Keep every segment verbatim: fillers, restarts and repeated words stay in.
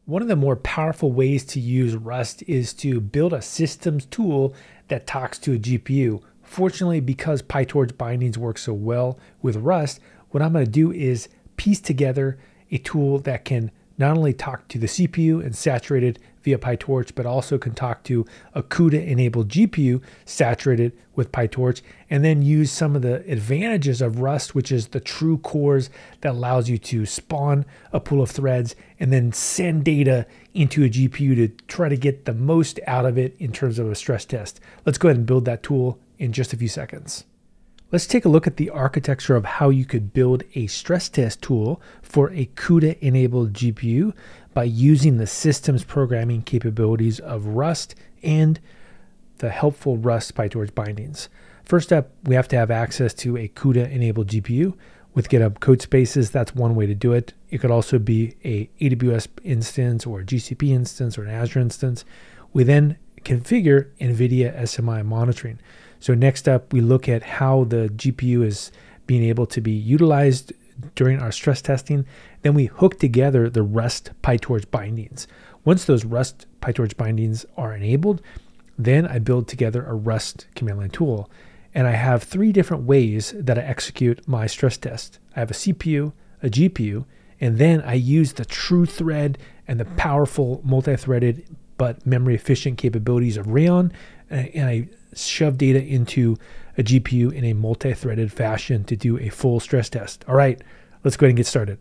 One of the more powerful ways to use Rust is to build a systems tool that talks to a G P U. Fortunately, because PyTorch bindings work so well with Rust, what I'm going to do is piece together a tool that can not only talk to the C P U and saturate it via PyTorch, but also can talk to a CUDA-enabled G P U saturated with PyTorch, and then use some of the advantages of Rust, which is the true cores that allows you to spawn a pool of threads and then send data into a G P U to try to get the most out of it in terms of a stress test. Let's go ahead and build that tool in just a few seconds. Let's take a look at the architecture of how you could build a stress test tool for a CUDA-enabled G P U by using the systems programming capabilities of Rust and the helpful Rust PyTorch bindings. First up, we have to have access to a CUDA-enabled G P U with GitHub code spaces. That's one way to do it. It could also be a A W S instance or a G C P instance or an Azure instance. We then configure Nvidia-S M I monitoring. So next up, we look at how the G P U is being able to be utilized during our stress testing. Then we hook together the Rust PyTorch bindings. Once those Rust PyTorch bindings are enabled, then I build together a Rust command line tool. And I have three different ways that I execute my stress test. I have a C P U, a G P U, and then I use the true thread and the powerful multi-threaded but memory efficient capabilities of Rayon, and I shove data into a G P U in a multi-threaded fashion to do a full stress test. All right, let's go ahead and get started.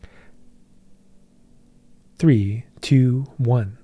Three, two, one.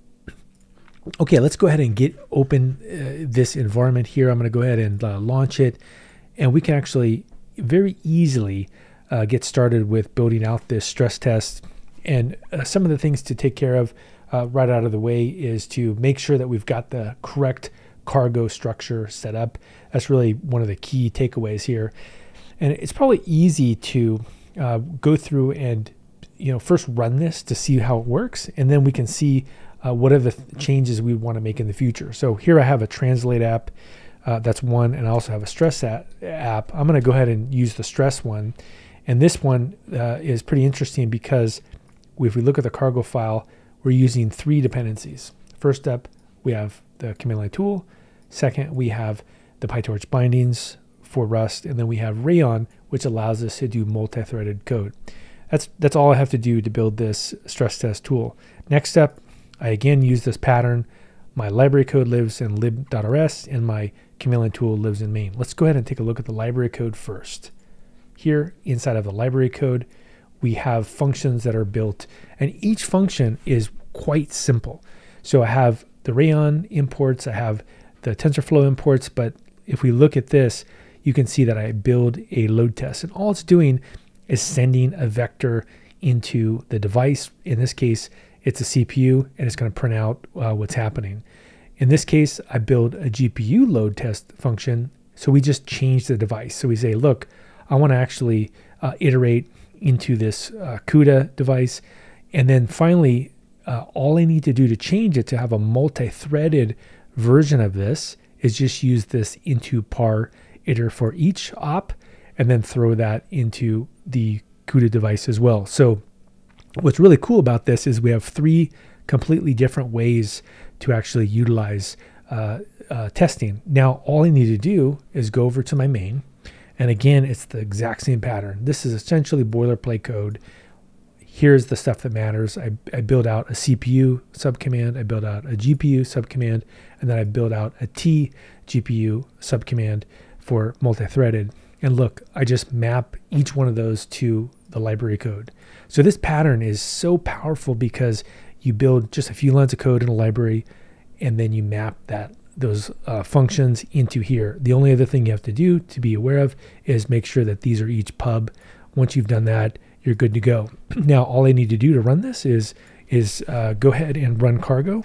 Okay, let's go ahead and get open uh, this environment here. I'm going to go ahead and uh, launch it, and we can actually very easily uh, get started with building out this stress test. And uh, some of the things to take care of uh, right out of the way is to make sure that we've got the correct cargo structure set up. That's really one of the key takeaways here. And it's probably easy to uh, go through and you know first run this to see how it works, and then we can see uh, what are the th changes we want to make in the future. So here I have a translate app, uh, that's one, and I also have a stress app. I'm going to go ahead and use the stress one, and this one uh, is pretty interesting because if we look at the cargo file, we're using three dependencies. First up, we have the command line tool. Second, we have the PyTorch bindings for Rust, and then we have Rayon, which allows us to do multi-threaded code. That's, that's all I have to do to build this stress test tool. Next up, I again use this pattern. My library code lives in lib.rs, and my command line tool lives in main. Let's go ahead and take a look at the library code first. Here, inside of the library code, we have functions that are built, and each function is quite simple. So I have the Rayon imports, I have the TensorFlow imports, but if we look at this, you can see that I build a load test, and all it's doing is sending a vector into the device. In this case, it's a C P U, and it's going to print out uh, what's happening. In this case, I build a G P U load test function, so we just change the device. So we say, look, I want to actually uh, iterate into this uh, CUDA device, and then finally, uh, all I need to do to change it to have a multi-threaded version of this is just use this into par iter for each op, and then throw that into the CUDA device as well. So what's really cool about this is we have three completely different ways to actually utilize uh, uh, testing. Now, all I need to do is go over to my main, and again, it's the exact same pattern. This is essentially boilerplate code. Here's the stuff that matters. I, I build out a C P U subcommand, I build out a G P U subcommand, and then I build out a T G P U subcommand for multi-threaded. And look, I just map each one of those to the library code. So this pattern is so powerful because you build just a few lines of code in a library, and then you map that those uh, functions into here. The only other thing you have to do to be aware of is make sure that these are each pub. Once you've done that, you're good to go. Now, all I need to do to run this is, is uh, go ahead and run cargo.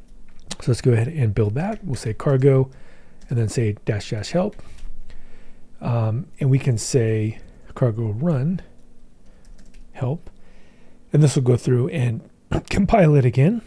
So let's go ahead and build that. We'll say cargo, and then say dash dash help. Um, and we can say cargo run help. And this will go through and compile it again.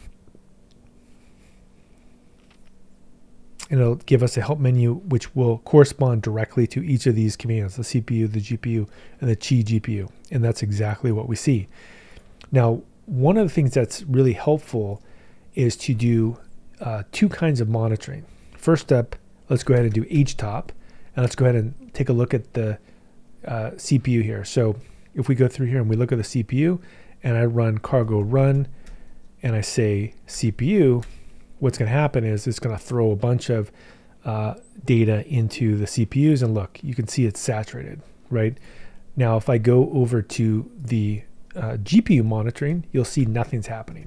And it'll give us a help menu, which will correspond directly to each of these commands, the C P U, the G P U, and the T G P U. And that's exactly what we see. Now, one of the things that's really helpful is to do uh, two kinds of monitoring. First up, let's go ahead and do htop, and let's go ahead and take a look at the uh, C P U here. So if we go through here and we look at the C P U, and I run cargo run, and I say C P U, what's going to happen is it's going to throw a bunch of uh, data into the C P Us, and look, you can see it's saturated, right? Now, if I go over to the uh, G P U monitoring, you'll see nothing's happening,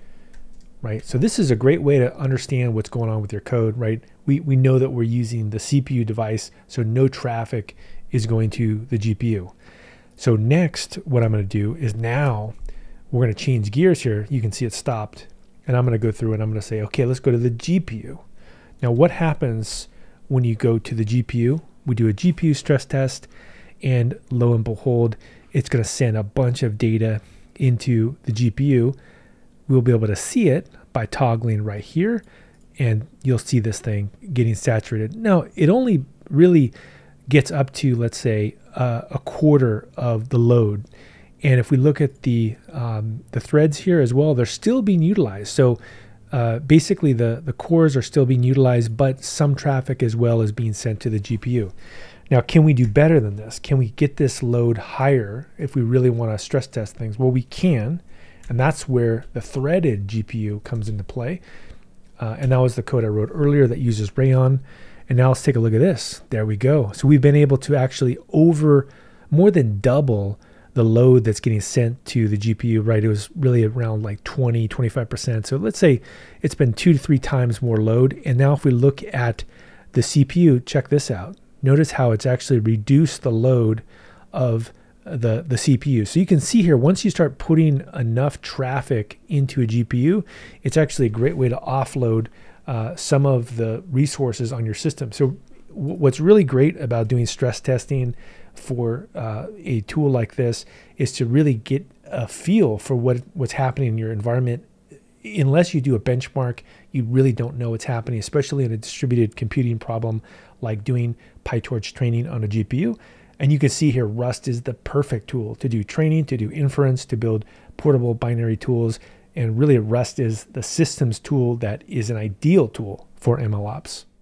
right? So this is a great way to understand what's going on with your code, right? We, we know that we're using the C P U device, so no traffic is going to the G P U. So next, what I'm going to do is now we're going to change gears here. You can see it stopped, and I'm going to go through and I'm going to say, okay, let's go to the G P U. Now, what happens when you go to the G P U? We do a G P U stress test, and lo and behold, it's going to send a bunch of data into the G P U. We'll be able to see it by toggling right here, and you'll see this thing getting saturated. Now, it only really gets up to, let's say, uh, a quarter of the load. And if we look at the um, the threads here as well, they're still being utilized. So uh, basically, the, the cores are still being utilized, but some traffic as well is being sent to the G P U. Now, can we do better than this? Can we get this load higher if we really want to stress test things? Well, we can, and that's where the threaded G P U comes into play. Uh, and that was the code I wrote earlier that uses Rayon. And now let's take a look at this. There we go. So we've been able to actually over more than double the load that's getting sent to the G P U, right? It was really around like twenty, twenty-five percent. So let's say it's been two to three times more load. And now if we look at the C P U, check this out. Notice how it's actually reduced the load of the, the C P U. So you can see here, once you start putting enough traffic into a G P U, it's actually a great way to offload uh, some of the resources on your system. So what's really great about doing stress testing for uh, a tool like this is to really get a feel for what what's happening in your environment. Unless you do a benchmark, you really don't know what's happening, especially in a distributed computing problem like doing PyTorch training on a G P U. And you can see here, Rust is the perfect tool to do training, to do inference, to build portable binary tools. And really, Rust is the systems tool that is an ideal tool for M L ops.